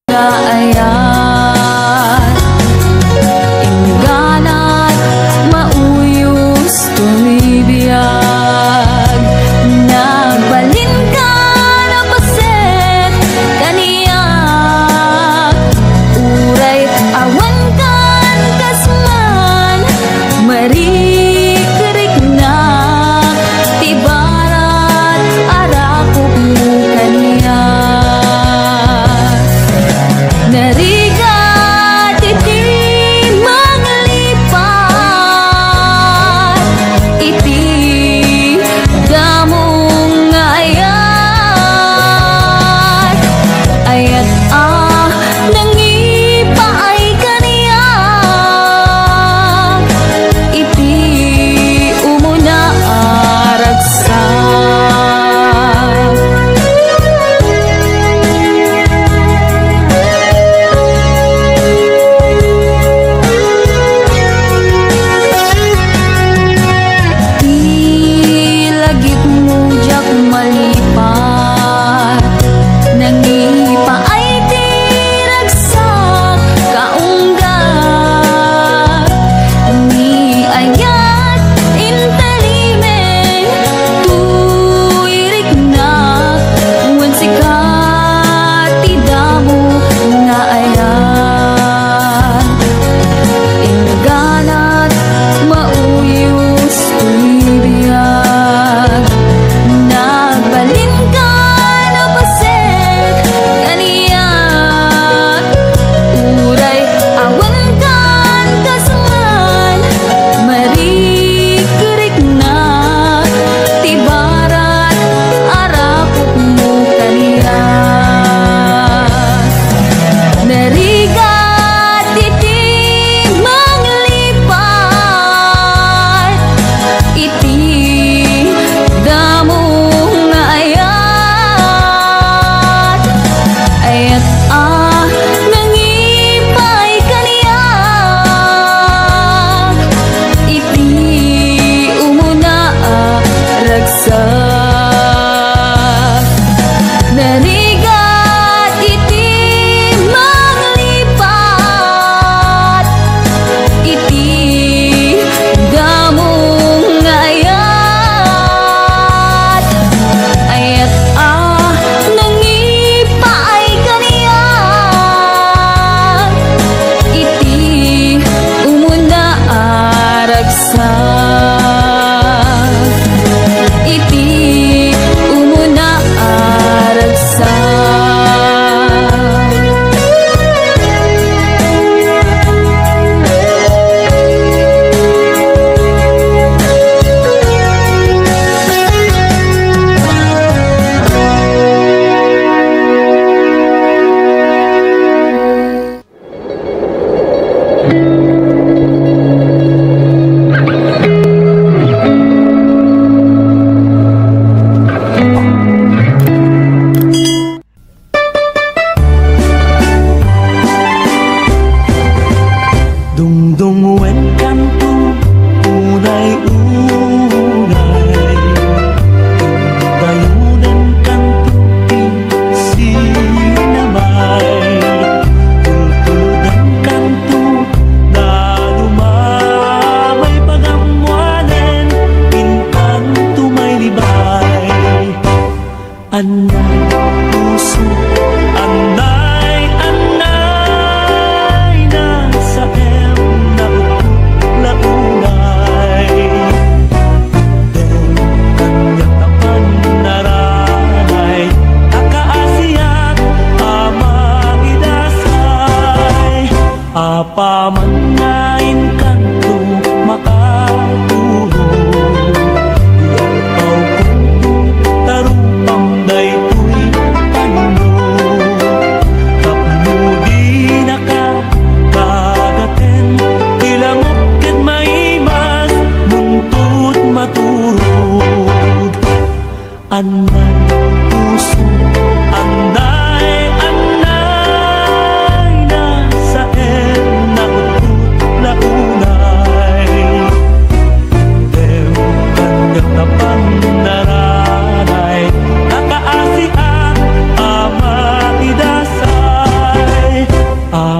Anday, anday, nasa na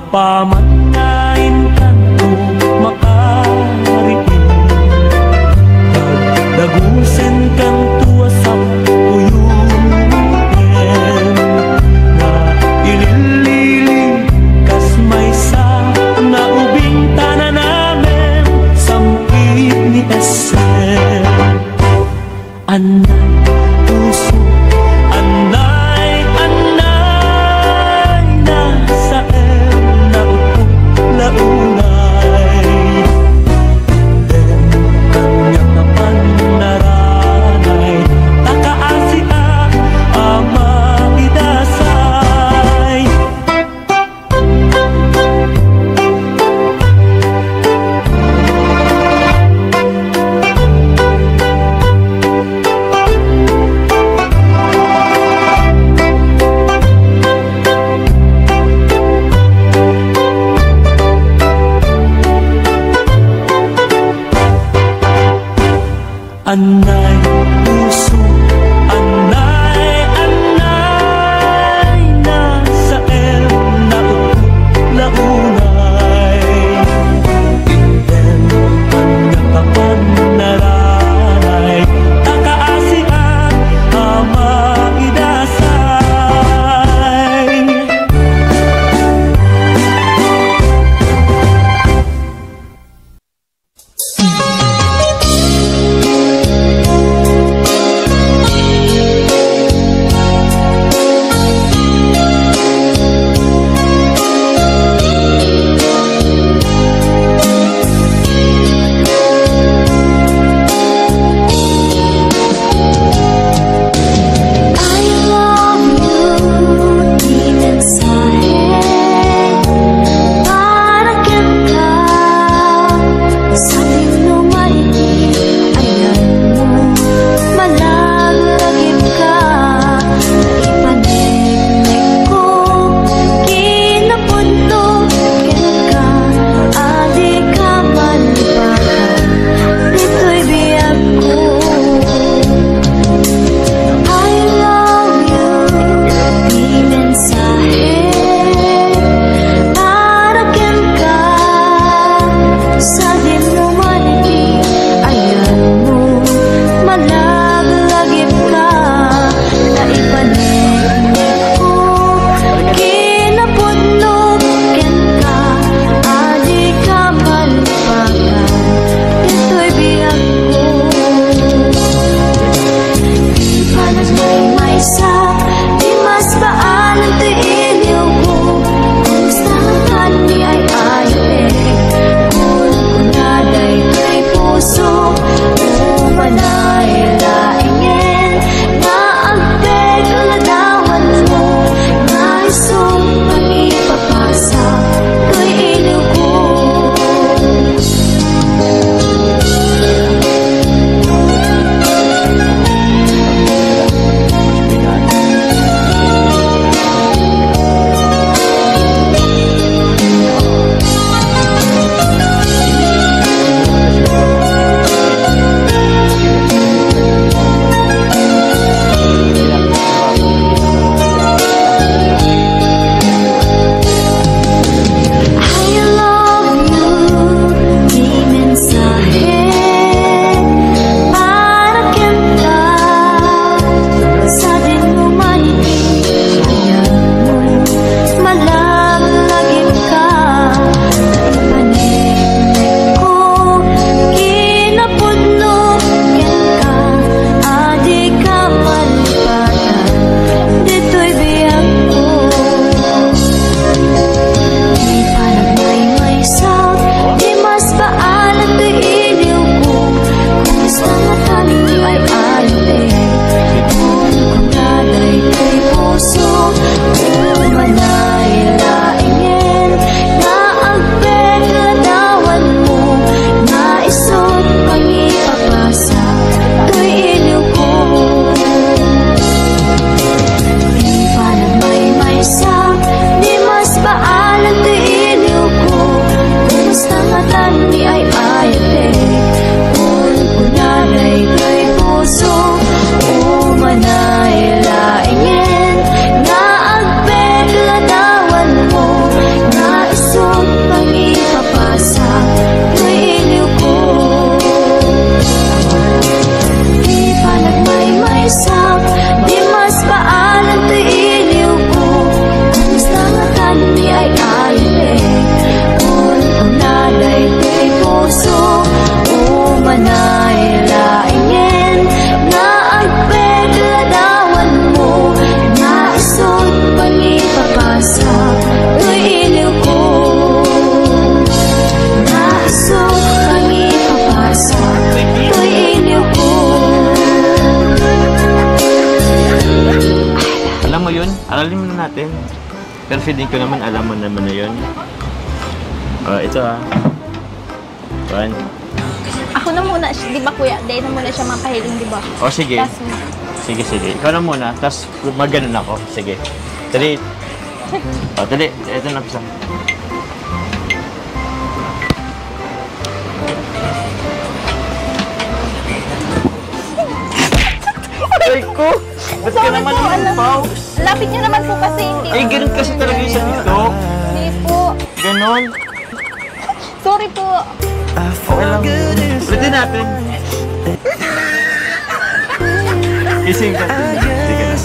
pamannain kanto makariin dagusen kang tuwa sa uyunen na ililili kas may sa na ubing tanan namin sampit ni Esen. Anay puso, anay, anay, nasa na upo launay. Den kanyang napannaranay, takaasi ama idasay. Anay puso, anay, anay, nasa na upo launay. Inden kanyang kapannaranay, takaasi ama idasay. Pero feeling ko naman, alam mo naman na yun. Ito One. Ako na muna, di ba kuya? Dahil na muna siya mapahiling, di ba? Sige. Sige. Ikaw na muna, tapos mag-ganon ako. Sige. Dali. Dali. Ito na pisa. Ay ko! Ba't ka naman pause? Lapit niyo naman po kasi hindi. Ay, ganun kasi talaga yung sa TikTok. Hindi po. Ganon. Sorry po. Okay lang. Ulitin natin. Kising ka. Sige na.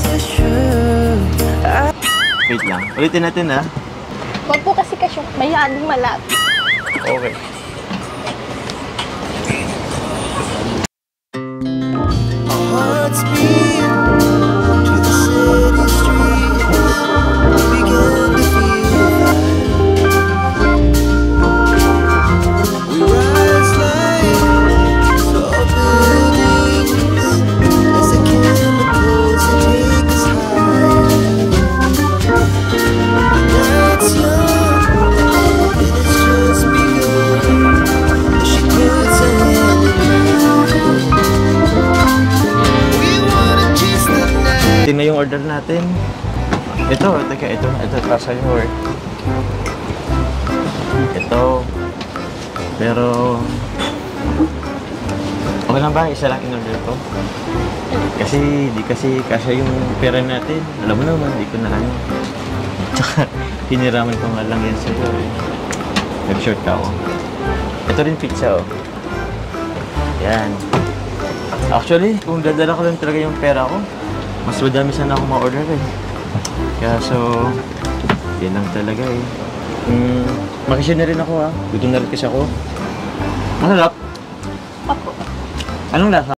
Wait lang. Ulitin natin Huwag po kasi masyadong malapit. Okay. Hearts beat to the city streets. We began to feel we rise like tall buildings as the chemicals that take us high. The night's young and it's just begun as she puts her hand in mine. Tingnan yung order natin. Ito, teka, ito para sa'yo. Ito. Pero, okay lang ba? Isa lang in-order ko. Kasi, di kasi yung pera natin. Alam mo naman, di ko na ano. Tsaka, hiniraman ko nga lang yan sa'yo. Nag-short ka ako. Ito rin pizza, Yan. Actually, kung dadala ko lang talaga yung pera ko, mas madami sana ako ma-order Kaya yan lang talaga Makisya na rin ako Gutom na rin kasi ako. Masarap. Opo. Anong lasa?